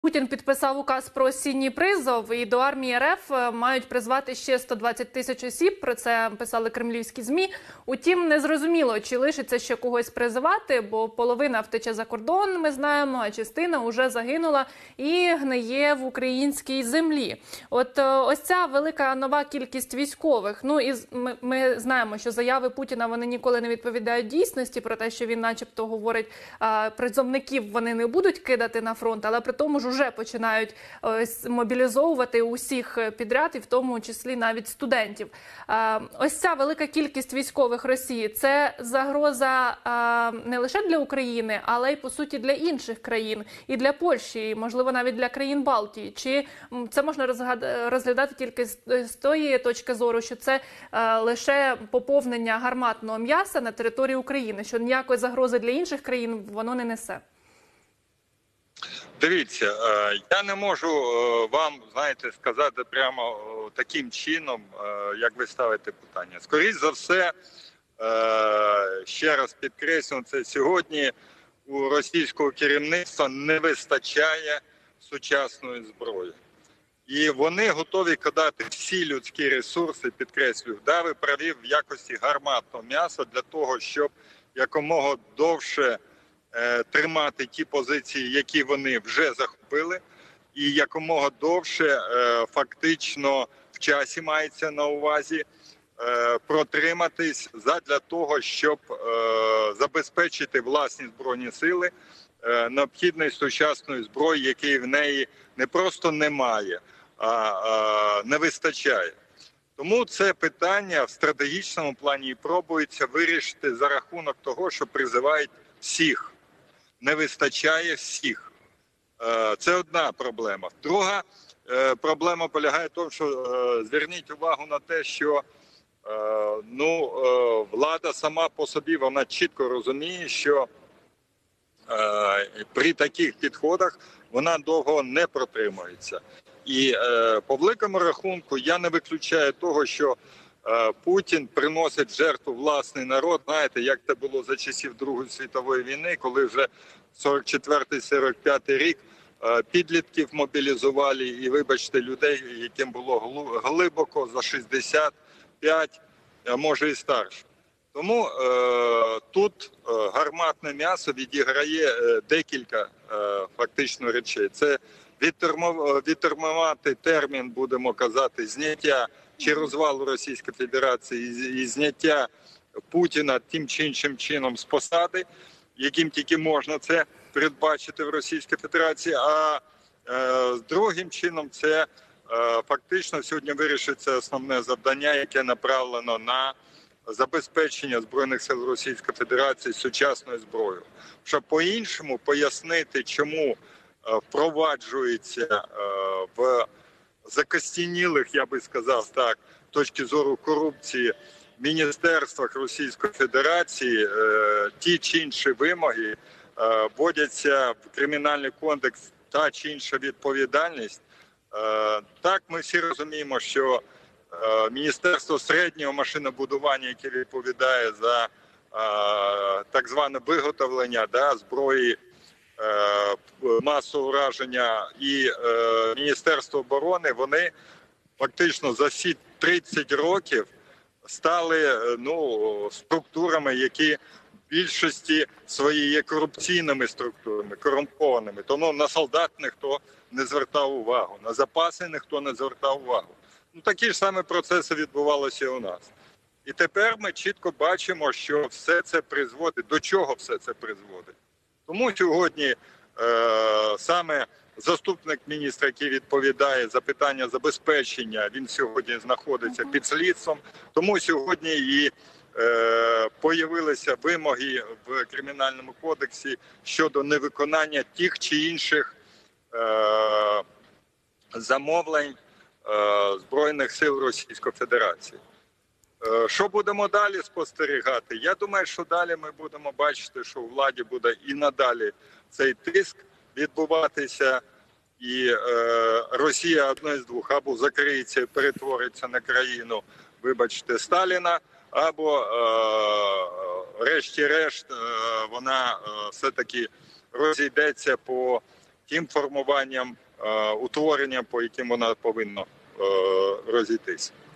Путін підписав указ про осінній призов, і до армії РФ мають призвати ще 120 тисяч осіб. Про це писали кремлівські ЗМІ. Утім, незрозуміло, чи лишиться ще когось призивати, бо половина втече за кордон, ми знаємо, а частина вже загинула і гниє в українській землі. Ось ця велика нова кількість військових. Ну і ми знаємо, що заяви Путіна, вони ніколи не відповідають дійсності про те, що він начебто говорить, призовників вони не будуть кидати на фронт, але при тому ж вже починають мобілізовувати усіх підряд, і в тому числі навіть студентів. Ось ця велика кількість військових Росії – це загроза не лише для України, але й, по суті, для інших країн. І для Польщі, і, можливо, навіть для країн Балтії. Чи це можна розглядати тільки з тої точки зору, що це лише поповнення гарматного м'яса на території України, що ніякої загрози для інших країн воно не несе? Дивіться, я не можу вам, знаєте, сказати прямо таким чином, як ви ставите питання. Скоріше за все, ще раз підкреслюю, це сьогодні у російського керівництва не вистачає сучасної зброї. І вони готові кидати всі людські ресурси, підкреслюю, да, ви праві, в якості гарматного м'яса для того, щоб якомога довше тримати ті позиції, які вони вже захопили, і якомога довше фактично в часі мається на увазі протриматись задля того, щоб забезпечити власні збройні сили необхідної сучасної зброї, якої в неї не просто немає, а не вистачає. Тому це питання в стратегічному плані і пробується вирішити за рахунок того, що призивають всіх. Не вистачає всіх. Це одна проблема. Друга проблема полягає в тому, що зверніть увагу на те, що влада сама по собі, вона чітко розуміє, що при таких підходах вона довго не протримується. І по великому рахунку я не виключаю того, що Путін приносить жертву власний народ. Знаєте, як це було за часів Другої світової війни, коли вже 44-45 рік підлітків мобілізували і, вибачте, людей, яким було глибоко за 65, а може і старше. Тому тут гарматне м'ясо відіграє декілька фактично речей. Це відтермінувати термін, будемо казати, зняття чи розвалу Російської Федерації і зняття Путіна тим чи іншим чином з посади, яким тільки можна це передбачити в Російській Федерації, а другим чином це фактично сьогодні вирішиться основне завдання, яке направлено на забезпечення Збройних сил Російської Федерації сучасною зброєю. Щоб по-іншому пояснити, чому впроваджується в закостенілих, я би сказав так, з точки зору корупції, в міністерствах Російської Федерації ті чи інші вимоги, вводяться в Кримінальний кодекс та чи інша відповідальність. Так, ми всі розуміємо, що Міністерство середнього машинобудування, яке відповідає за так зване виготовлення зброї масового ураження, і Міністерство оборони, вони фактично за всі 30 років стали структурами, які в більшості своїй є корупційними структурами, корумпованими. Тому на солдат ніхто не звертав увагу, на запаси ніхто не звертав увагу. Такі ж самі процеси відбувалися і у нас. І тепер ми чітко бачимо, що все це призводить, до чого все це призводить. Тому сьогодні саме заступник міністра, який відповідає за питання забезпечення, він сьогодні знаходиться під слідством. Тому сьогодні і появилися вимоги в Кримінальному кодексі щодо невиконання тих чи інших замовлень Збройних сил Російської Федерації. Що будемо далі спостерігати? Я думаю, що далі ми будемо бачити, що у владі буде і надалі цей тиск відбуватися, і Росія одне з двох: або закриється і перетвориться на країну, вибачте, Сталіна, або решті-решт вона все-таки розійдеться по тим формуванням, утворенням, по яким вона повинна розійтись.